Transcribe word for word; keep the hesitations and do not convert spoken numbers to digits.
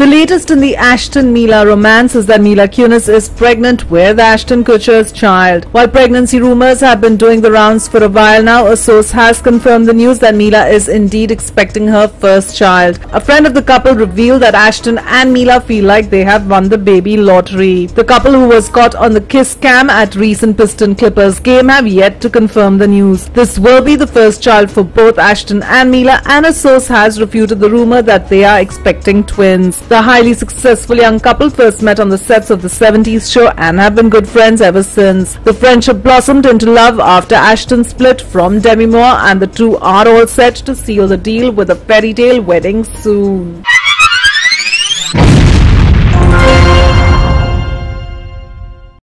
The latest in the Ashton-Mila romance is that Mila Kunis is pregnant with Ashton Kutcher's child. While pregnancy rumors have been doing the rounds for a while now, a source has confirmed the news that Mila is indeed expecting her first child. A friend of the couple revealed that Ashton and Mila feel like they have won the baby lottery. The couple, who was caught on the kiss cam at recent Piston Clippers game, have yet to confirm the news. This will be the first child for both Ashton and Mila, and a source has refuted the rumor that they are expecting twins. The highly successful young couple first met on the sets of the seventies show and have been good friends ever since. The friendship blossomed into love after Ashton split from Demi Moore, and the two are all set to seal the deal with a fairy tale wedding soon.